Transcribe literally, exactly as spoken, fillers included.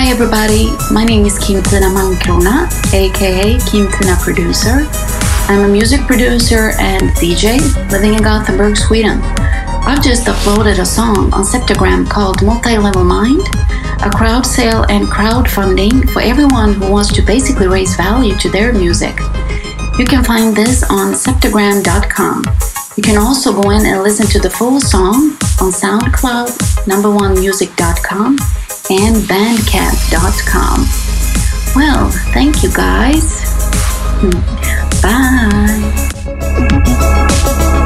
Hi everybody, my name is Kimtina, aka Kimtina Producer. I'm a music producer and D J living in Gothenburg, Sweden. I've just uploaded a song on Zeptagram called Multi-Level Mind, a crowd sale and crowdfunding for everyone who wants to basically raise value to their music. You can find this on Zeptagram dot com. You can also go in and listen to the full song on SoundCloud, number one music dot com, and bandcamp dot com. Well, thank you guys. Bye.